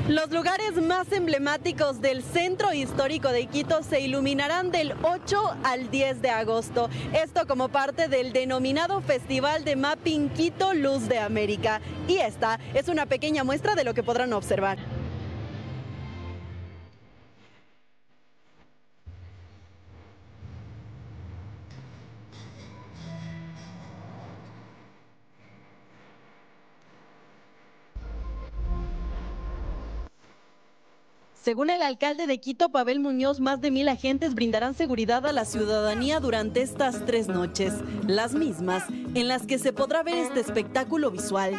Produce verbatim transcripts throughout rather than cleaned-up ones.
Los lugares más emblemáticos del centro histórico de Quito se iluminarán del ocho al diez de agosto. Esto como parte del denominado Festival de Mapping Quito Luz de América. Y esta es una pequeña muestra de lo que podrán observar. Según el alcalde de Quito, Pavel Muñoz, más de mil agentes brindarán seguridad a la ciudadanía durante estas tres noches, las mismas en las que se podrá ver este espectáculo visual.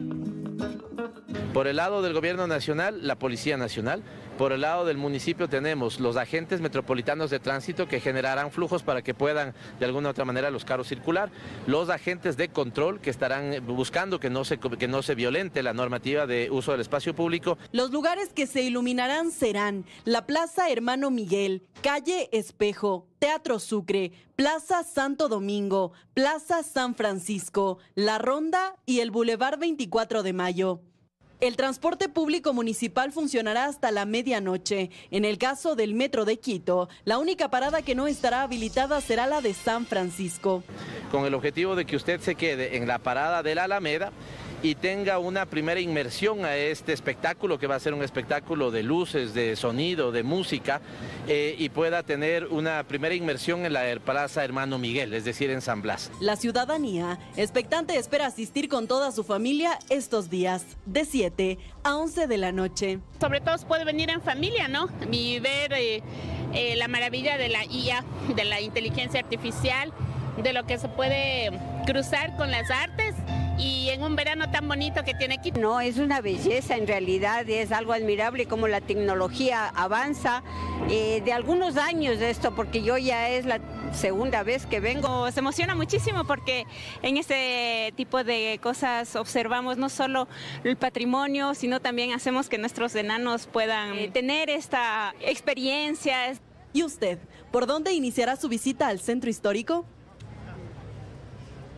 Por el lado del gobierno nacional, la Policía Nacional. Por el lado del municipio tenemos los agentes metropolitanos de tránsito que generarán flujos para que puedan de alguna u otra manera los carros circular. Los agentes de control que estarán buscando que no se, que no se violente la normativa de uso del espacio público. Los lugares que se iluminarán serán la Plaza Hermano Miguel, Calle Espejo, Teatro Sucre, Plaza Santo Domingo, Plaza San Francisco, La Ronda y el Boulevard veinticuatro de Mayo. El transporte público municipal funcionará hasta la medianoche. En el caso del Metro de Quito, la única parada que no estará habilitada será la de San Francisco. Con el objetivo de que usted se quede en la parada de la Alameda y tenga una primera inmersión a este espectáculo, que va a ser un espectáculo de luces, de sonido, de música, eh, y pueda tener una primera inmersión en la Plaza Hermano Miguel, es decir, en San Blas. La ciudadanía expectante espera asistir con toda su familia estos días, de siete a once de la noche. Sobre todo se puede venir en familia, ¿no? Y ver eh, eh, la maravilla de la I A, de la inteligencia artificial, de lo que se puede cruzar con las artes. Y en un verano tan bonito que tiene Quito. No, es una belleza en realidad, es algo admirable como la tecnología avanza. Eh, de algunos años de esto, porque yo ya es la segunda vez que vengo. Se emociona muchísimo porque en este tipo de cosas observamos no solo el patrimonio, sino también hacemos que nuestros enanos puedan eh, tener esta experiencia. ¿Y usted, por dónde iniciará su visita al centro histórico?